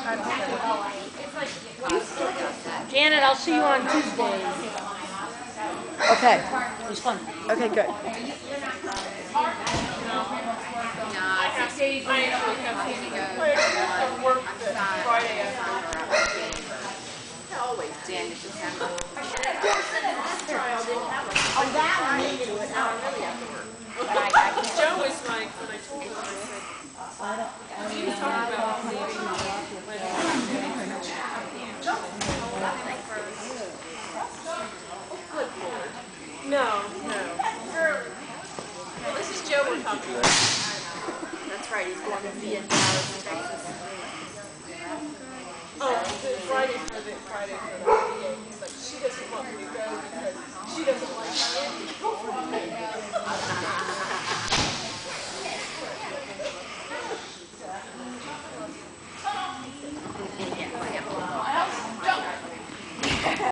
Janet, I'll see you on Tuesday. Okay. It was fun. Okay, good. Joe was like, when I told him, I said, he was talking about leaving No. Well, this is Joe we're talking about. That's right, he's going to be in Dallas, Texas. Oh, Friday for the VA. He's like, she doesn't want me to go because she doesn't